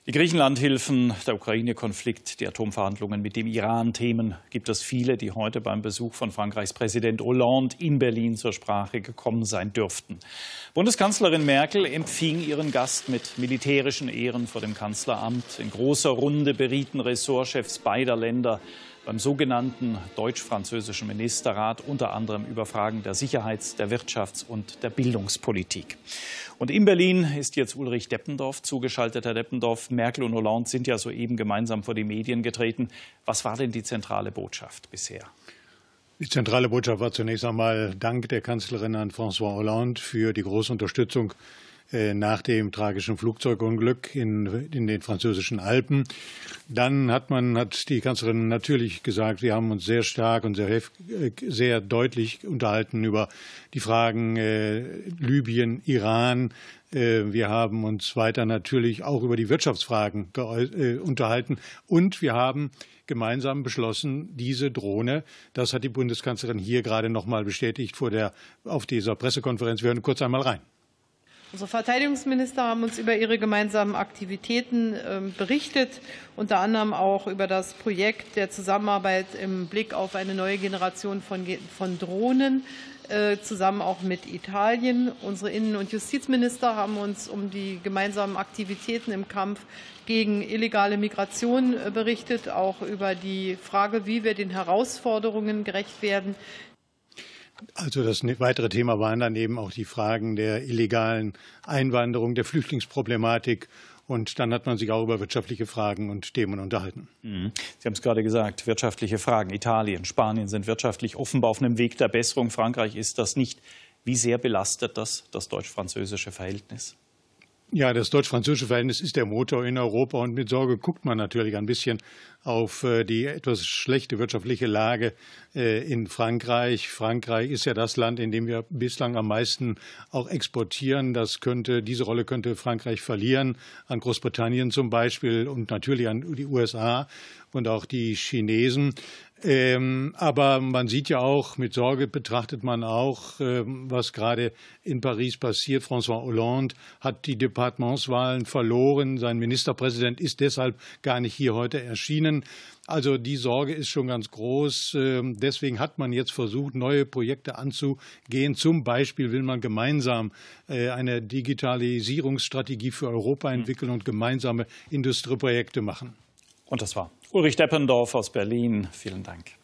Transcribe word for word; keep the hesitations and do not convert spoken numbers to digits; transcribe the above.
Die Griechenland-Hilfen, der Ukraine-Konflikt, die Atomverhandlungen mit dem Iran, Themen gibt es viele, die heute beim Besuch von Frankreichs Präsident Hollande in Berlin zur Sprache gekommen sein dürften. Bundeskanzlerin Merkel empfing ihren Gast mit militärischen Ehren vor dem Kanzleramt. In großer Runde berieten Ressortchefs beider Länder beim sogenannten deutsch-französischen Ministerrat unter anderem über Fragen der Sicherheits-, der Wirtschafts- und der Bildungspolitik. Und in Berlin ist jetzt Ulrich Deppendorf zugeschaltet. Herr Deppendorf, Merkel und Hollande sind ja soeben gemeinsam vor die Medien getreten. Was war denn die zentrale Botschaft bisher? Die zentrale Botschaft war zunächst einmal Dank der Kanzlerin an François Hollande für die große Unterstützung nach dem tragischen Flugzeugunglück in, in den französischen Alpen. Dann hat man, hat die Kanzlerin natürlich gesagt, wir haben uns sehr stark und sehr, sehr deutlich unterhalten über die Fragen äh, Libyen, Iran. Äh, wir haben uns weiter natürlich auch über die Wirtschaftsfragen äh, unterhalten. Und wir haben gemeinsam beschlossen, diese Drohne, das hat die Bundeskanzlerin hier gerade noch mal bestätigt vor der, auf dieser Pressekonferenz. Wir hören kurz einmal rein. Unsere Verteidigungsminister haben uns über ihre gemeinsamen Aktivitäten berichtet, unter anderem auch über das Projekt der Zusammenarbeit im Blick auf eine neue Generation von, von Drohnen, zusammen auch mit Italien. Unsere Innen- und Justizminister haben uns um die gemeinsamen Aktivitäten im Kampf gegen illegale Migration berichtet, auch über die Frage, wie wir den Herausforderungen gerecht werden. Also das weitere Thema waren dann eben auch die Fragen der illegalen Einwanderung, der Flüchtlingsproblematik. Und dann hat man sich auch über wirtschaftliche Fragen und Themen unterhalten. Mhm. Sie haben es gerade gesagt, wirtschaftliche Fragen. Italien, Spanien sind wirtschaftlich offenbar auf einem Weg der Besserung. Frankreich ist das nicht. Wie sehr belastet das das deutsch-französische Verhältnis? Ja, das deutsch-französische Verhältnis ist der Motor in Europa, und mit Sorge guckt man natürlich ein bisschen auf die etwas schlechte wirtschaftliche Lage in Frankreich. Frankreich ist ja das Land, in dem wir bislang am meisten auch exportieren. Das könnte, diese Rolle könnte Frankreich verlieren, an Großbritannien zum Beispiel und natürlich an die U S A und auch die Chinesen. Ähm, aber man sieht ja auch, mit Sorge betrachtet man auch, ähm, was gerade in Paris passiert. François Hollande hat die Departementswahlen verloren. Sein Ministerpräsident ist deshalb gar nicht hier heute erschienen. Also die Sorge ist schon ganz groß. Ähm, deswegen hat man jetzt versucht, neue Projekte anzugehen. Zum Beispiel will man gemeinsam äh, eine Digitalisierungsstrategie für Europa entwickeln und gemeinsame Industrieprojekte machen. Und das war Ulrich Deppendorf aus Berlin. Vielen Dank.